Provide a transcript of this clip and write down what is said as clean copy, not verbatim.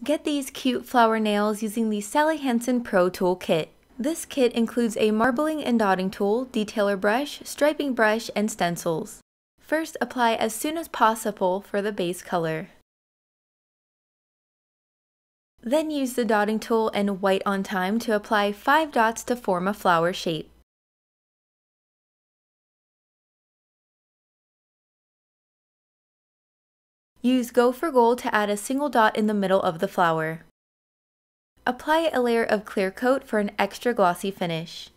Get these cute flower nails using the Salon Pro Tool Kit. This kit includes a marbling and dotting tool, detailer brush, striping brush, and stencils. First, apply as soon as possible for the base color. Then use the dotting tool and white on time to apply 5 dots to form a flower shape. Use Go for Gold to add a single dot in the middle of the flower. Apply a layer of clear coat for an extra glossy finish.